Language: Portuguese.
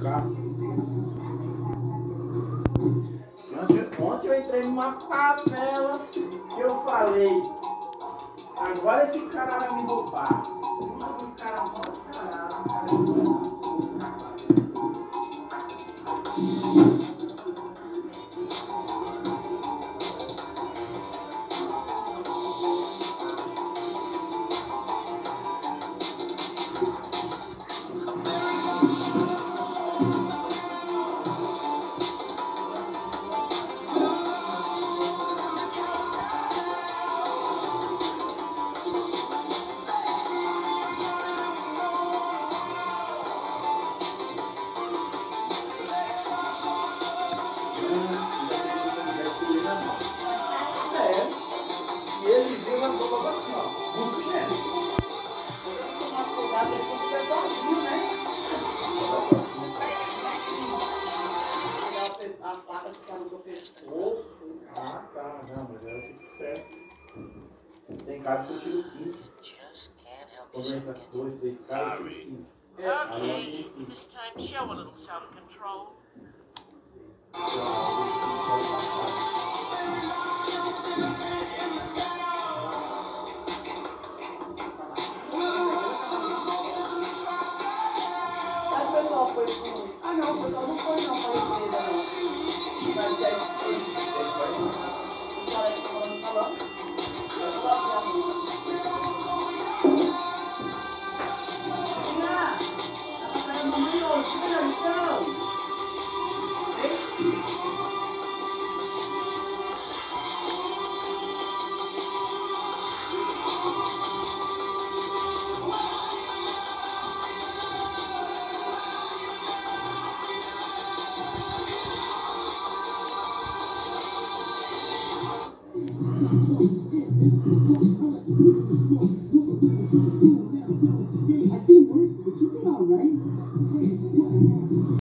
carro. Ontem eu entrei numa favela que eu falei, agora esse cara vai me roubar. O cara rouba, caralho. Tem casos que eu tiro 5. Quando entra 2, 3 casos, eu tiro 5. Okay, this time show a little self-control. Mas o pessoal foi com... Ah não, o pessoal não foi não para a empresa não. Mas é isso. O cara que ficou no salão. Eu vou lá ver a música. I've seen worse, but you did all right.